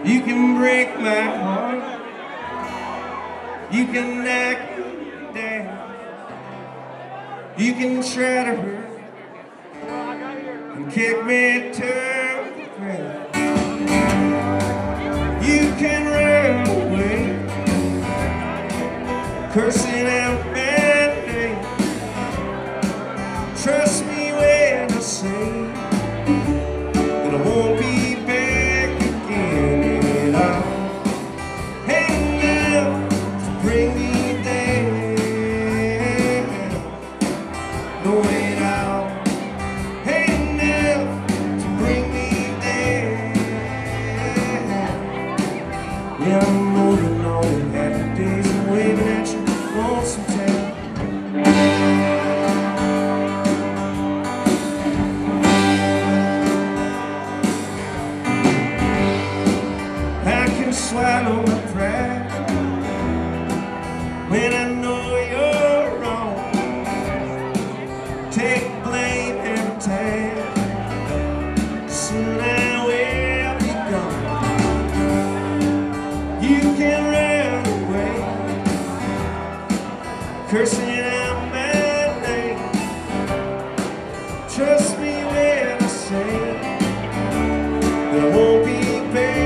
You can break my heart, you can knock me down, you can try to hurt and kick me to the ground. You can run away, cursing out my name. Trust me when I say that I won't be back again. And I'll hang out to bring me down. No, wait, I'll hang out to bring me down. Yeah, I'm moving on in happy days and waving at you on some town. Swallow my pride when I know you're wrong. Take blame every time. Soon I will be gone. You can run away, cursing out my name. Trust me when I say that I won't be back.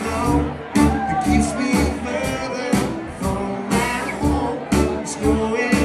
Keeps me further from my home. It's going